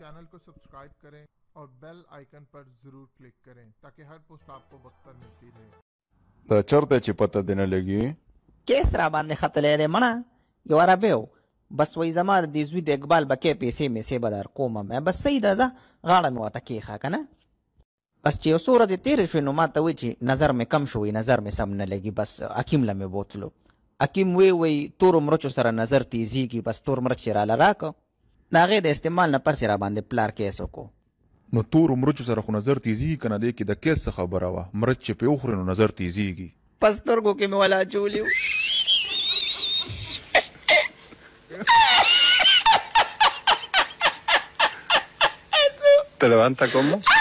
चैनल को सब्सक्राइब करें और बेल आइकन पर जरूर क्लिक करें ताकि हर पोस्ट आपको वक्त पर मिलती रहे. ته چرته چې پته دې نه لګي کیس را باندې خطلې دی مړه یو عربی و بس وایي زما د دې زوی د اقبال به کې پیسې میسې به در کومه مې بس صحیح ده ځه غاړه مې ورته کېښه که نه بس چې یو څو ورځې تېرې شوې نو ما ته وایي چې نظر مې کم شو نظر مې سم نه لګي بس حکیم له مې بوتلو حکیم وی تورو مرچو سره نظر تیزیږي بس تور مرچ یې راله راکړه د هغې د استعمال نه پس یې را باندې پلار کیس وکړو نو تورو مرچو سره خو نظر تیزیږي که نه دی کې د کیس څه خبره وه مرچ چې پې وخورې نو نظر تیزیږي په سترګو کې مې ولا اچولي و Te levanta como